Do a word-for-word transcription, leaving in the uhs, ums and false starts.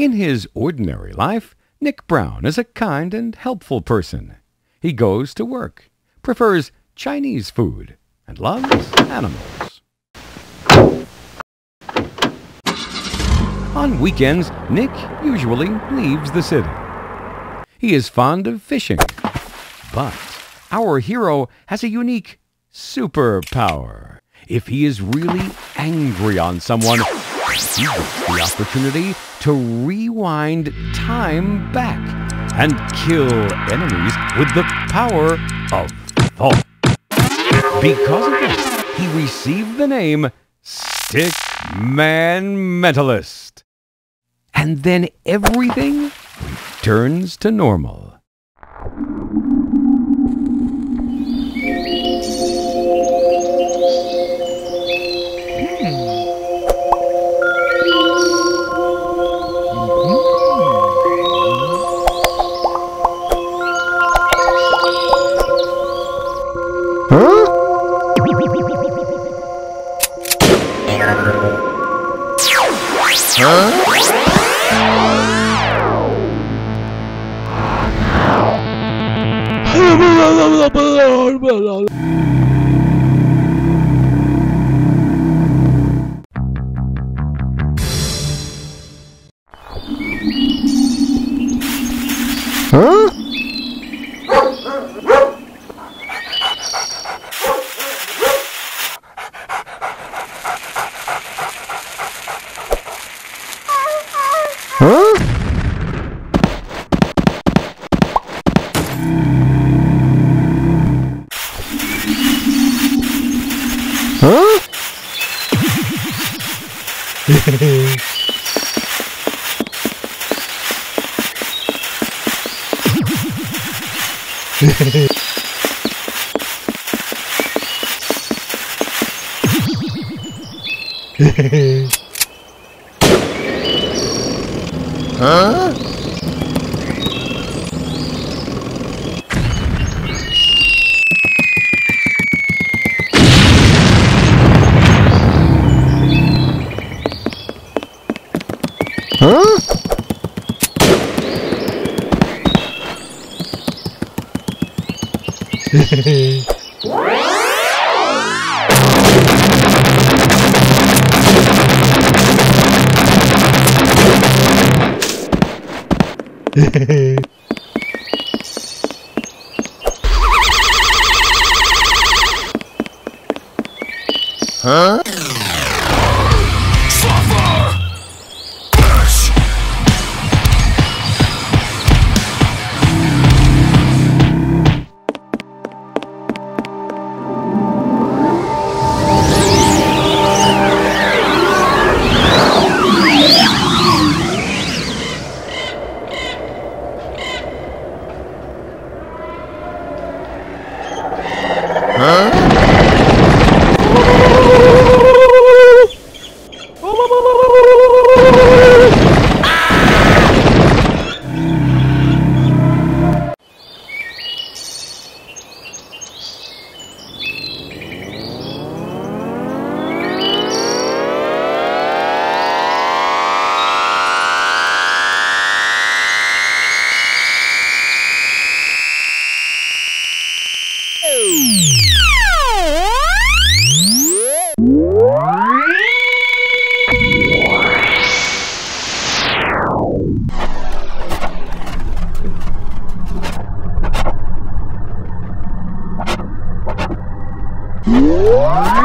In his ordinary life, Nick Brown is a kind and helpful person. He goes to work, prefers Chinese food, and loves animals. On weekends, Nick usually leaves the city. He is fond of fishing, but our hero has a unique superpower. If he is really angry on someone, he gets the opportunity to rewind time back and kill enemies with the power of thought. Because of this, he received the name Stickman Mentalist. And then everything returns to normal. Huh? Huh? Huh? Huh? Huh? Huh? Huh? What?